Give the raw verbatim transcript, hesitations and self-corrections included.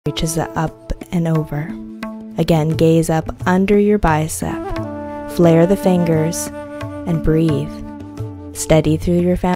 reaches up and over. Again, gaze up under your bicep. Flare the fingers and breathe. Steady through your foundation.